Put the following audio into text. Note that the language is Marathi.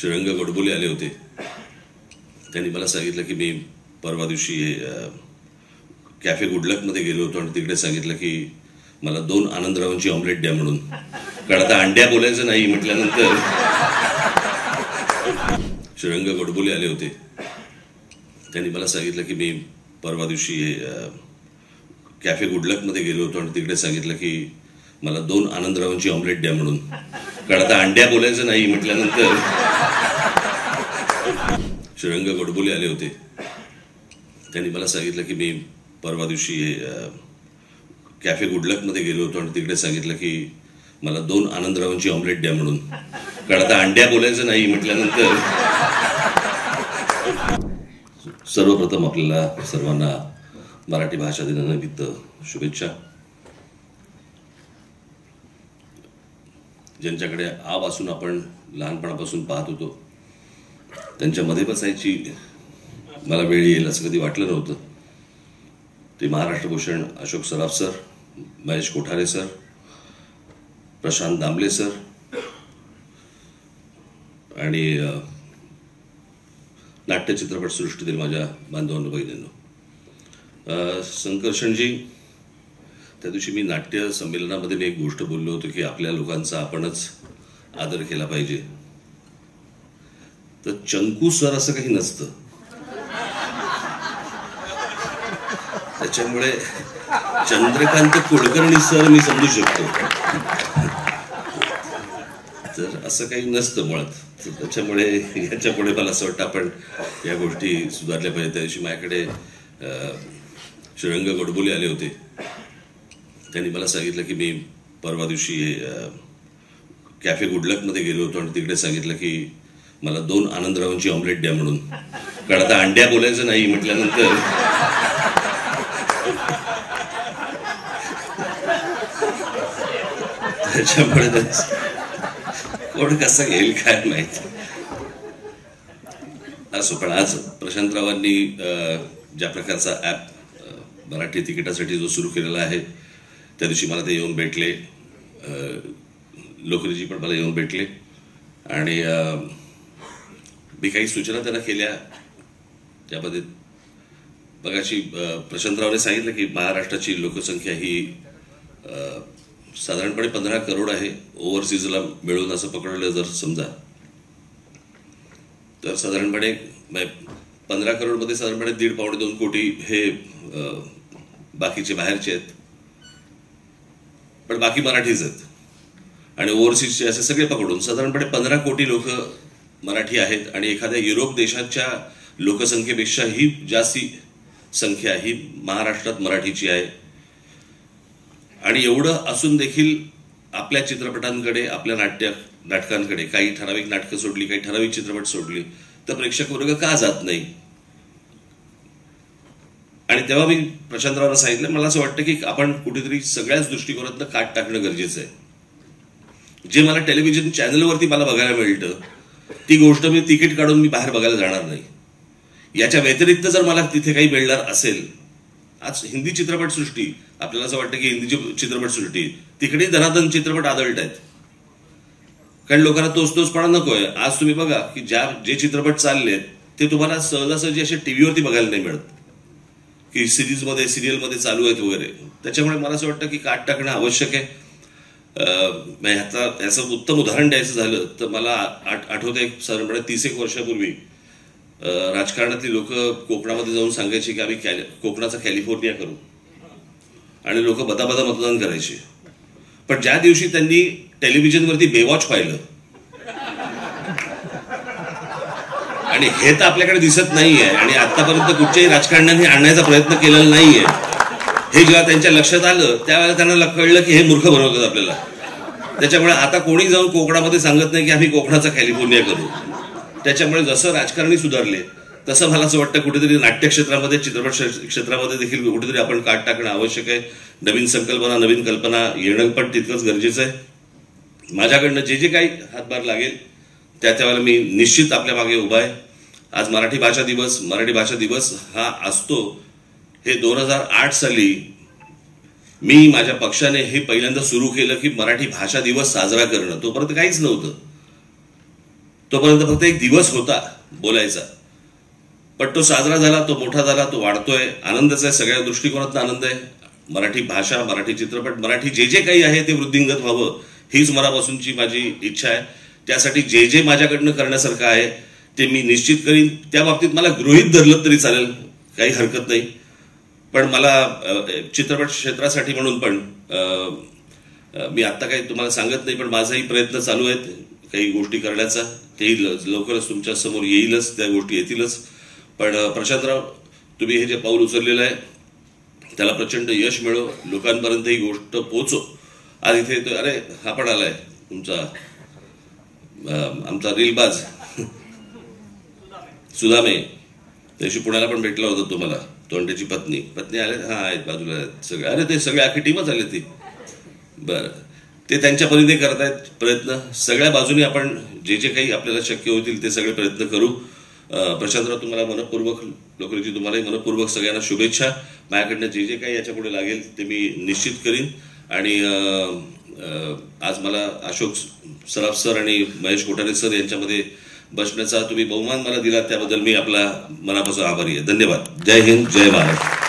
श्रीरंग गोडबोले आले होते. त्यांनी मला सांगितलं की मी परवा दिवशी कॅफे गुडलकमध्ये गेलो होतो आणि तिकडे सांगितलं की मला 2 आनंदरावांची ऑमलेट द्या म्हणून. कारण आता अंड्या बोलायचं नाही म्हटल्यानंतर श्रीरंग गोडबोले आले होते. त्यांनी मला सांगितलं की मी परवा दिवशी कॅफे गुडलकमध्ये गेलो होतो आणि तिकडे सांगितलं की मला 2 आनंदरावांची ऑमलेट द्या म्हणून. कारण आता अंड्या बोलायचं नाही म्हटल्यानंतर श्रीरंग गोडबोले आले होते. त्यांनी मला सांगितलं की मी परवा दिवशी कॅफे गुडलकमध्ये गेलो होतो आणि तिकडे सांगितलं की मला 2 आनंदरावांची ऑमलेट द्या म्हणून. कारण आता अंड्या बोलायचं नाही म्हटल्यानंतर सर्वप्रथम आपल्याला सर्वांना मराठी भाषा दिनानिमित्त शुभेच्छा. ज्यांच्याकडे आव असून आपण लहानपणापासून पाहत होतो त्यांच्यामध्ये बसायची मला वेळ येईल असं कधी वाटलं नव्हतं. ते महाराष्ट्रभूषण Ashok Saraf sir, Mahesh Kothare sir, Prashant Damle sir आणि नाट्य चित्रपट सृष्टीतील माझ्या बांधवांनो बहिणींनो. संकर्षणजी, त्या दिवशी मी नाट्य संमेलनामध्ये मी एक गोष्ट बोललो होतो की आपल्या लोकांचा आपणच आदर केला पाहिजे. तर चंकू सर असं काही नसतं. त्याच्यामुळे चंद्रकांत कुलकर्णी सर मी समजू शकतो, तर असं काही नसतं मुळात. त्याच्यामुळे याच्या पुढे मला असं वाटतं आपण या गोष्टी सुधारल्या पाहिजे. त्या दिवशी माझ्याकडे श्रीरंग गोडबोले आले होते. त्यांनी मला सांगितलं की मी परवा दिवशी कॅफे गुडलकमध्ये गेलो होतो आणि तिकडे सांगितलं की मला 2 आनंदरावांची ऑमलेट द्या म्हणून. कारण आता अंड्या बोलायचं नाही म्हटल्यानंतर त्याच्यामुळे कोण कसं घेईल काय माहित असो. पण आज प्रशांतरावांनी ज्या प्रकारचा ॲप मराठी तिकिटासाठी जो सुरू केलेला आहे त्या दिवशी मला ते येऊन भेटले. लोकरीजी पण मला येऊन भेटले आणि मी काही सूचना त्यांना केल्या. त्यामध्ये बघाशी प्रशांतरावने सांगितलं की महाराष्ट्राची लोकसंख्या ही साधारणपणे 15 करोड आहे. ओव्हरसीजला मिळून असं पकडलं जर समजा तर साधारणपणे 15 करोडमध्ये साधारणपणे 1.5-2 कोटी हे बाकीचे बाहेरचे आहेत, पण बाकी मराठीच आहेत. आणि ओव्हरसीजचे असे सगळे पकडून साधारणपणे 15 कोटी लोक मराठी आहेत. आणि एखाद्या युरोप देशाच्या लोकसंख्येपेक्षा ही जास्ती संख्या ही महाराष्ट्रात मराठीची आहे. आणि एवढं असून देखील आपल्या चित्रपटांकडे, आपल्या नाटकांकडे काही ठराविक नाटकं सोडली, काही ठराविक चित्रपट सोडली तर प्रेक्षक वर्ग का जात नाही. आणि तेव्हा मी प्रशांतरावांना सांगितलं मला असं वाटतं की आपण कुठेतरी सगळ्याच दृष्टिकोनातनं काट टाकणं गरजेचं आहे. जे मला टेलिव्हिजन चॅनलवरती मला बघायला मिळतं ती गोष्ट मी तिकीट काढून मी बाहेर बघायला जाणार नाही. याच्या व्यतिरिक्त जर मला तिथे काही मिळणार असेल, आज हिंदी चित्रपटसृष्टी आपल्याला असं वाटतं की हिंदी चित्रपटसृष्टी तिकडे धनाधन चित्रपट आदळत आहेत, कारण लोकांना तोचपणा नकोय. आज तुम्ही बघा की जे चित्रपट चाललेत ते तुम्हाला सहजासहजी असे टीव्हीवरती बघायला नाही मिळत की सिरीजमध्ये सिरियलमध्ये चालू आहेत वगैरे. त्याच्यामुळे मला असं वाटतं की काट टाकणं आवश्यक आहे. याचं उत्तम उदाहरण द्यायचं झालं तर मला आठवतं साधारणपणे 30 वर्षापूर्वी राजकारणातली लोक कोकणामध्ये जाऊन सांगायचे की आम्ही कोकणाचा कॅलिफोर्निया करू आणि लोक बदाबदा मतदान करायचे. पण ज्या दिवशी त्यांनी टेलिव्हिजनवरती बेवॉच पाहिलं आणि हे तर आपल्याकडे दिसत नाहीये आणि आतापर्यंत कुठच्याही राजकारण्याने आणण्याचा प्रयत्न केलेला नाहीये, हे जेव्हा त्यांच्या लक्षात आलं त्यावेळेला त्यांना कळलं की हे मूर्ख बनवतात आपल्याला. त्याच्यामुळे आता कोणी जाऊन कोकणामध्ये सांगत नाही की आम्ही कोकणाचा कॅलिफोर्निया करू. त्याच्यामुळे जसं राजकारणी सुधारले तसं मला असं वाटतं कुठेतरी नाट्य क्षेत्रामध्ये, चित्रपट क्षेत्रामध्ये देखील कुठेतरी आपण काट टाकणं आवश्यक आहे. नवीन संकल्पना, नवीन कल्पना येणं पण तितकंच गरजेचं आहे. माझ्याकडनं जे काही हातभार लागेल त्यावेळेला मी निश्चित आपल्या मागे उभा आहे. आज मराठी भाषा दिवस हा असतो हे 2008 साली मी माझ्या पक्षाने हे पहिल्यांदा सुरू केलं की मराठी भाषा दिवस साजरा करणं. तोपर्यंत काहीच नव्हतं. तोपर्यंत फक्त एक दिवस होता बोलायचा, पण तो साजरा झाला, तो मोठा झाला, तो वाढतोय. आनंदच आहे, सगळ्या दृष्टिकोनातून आनंद आहे. मराठी भाषा, मराठी चित्रपट, मराठी जे जे काही आहे ते वृद्धिंगत व्हावं हीच मनापासूनची माझी इच्छा आहे. त्यासाठी जे जे माझ्याकडनं करण्यासारखं आहे ते मी निश्चित करीन. त्या बाबतीत मला गृहीत धरलं तरी चालेल, काही हरकत नाही. पण मला चित्रपट क्षेत्रासाठी म्हणून पण मी आत्ता काही तुम्हाला सांगत नाही, पण माझाही प्रयत्न चालू आहेत काही गोष्टी करण्याचा. तेही लवकरच तुमच्या समोर येईलच, त्या गोष्टी येतीलच. पण प्रशांतराव, तुम्ही हे जे पाऊल उचललेलं आहे त्याला प्रचंड यश मिळो, लोकांपर्यंत ही गोष्ट पोहोचो. आज इथे येतोय, अरे हा पण आलाय तुमचा आमचा रीलबाज सुदामे, त्याशी पुण्याला पण भेटला होता तुम्हाला, तो आणि त्याची पत्नी आले. हा आहेत बाजूला आहेत सगळे. अरे ते सगळे अख्खी टीमच आले ती. बरं, ते त्यांच्या परीने करत आहेत प्रयत्न. सगळ्या बाजूने आपण जे जे काही आपल्याला शक्य होतील ते सगळे प्रयत्न करू. प्रशांतराव, तुम्हाला मनपूर्वक, लोकरीची तुम्हालाही मनपूर्वक सगळ्यांना शुभेच्छा. माझ्याकडनं जे जे काही याच्या पुढे लागेल ते मी निश्चित करीन. आणि आज मला अशोक सराफ सर आणि महेश कोठारे सर यांच्यामध्ये बसण्याचा तुम्ही बहुमान मला दिला, त्याबद्दल मी आपला मनापासून आभारी आहे. धन्यवाद. जय हिंद, जय महाराष्ट्र.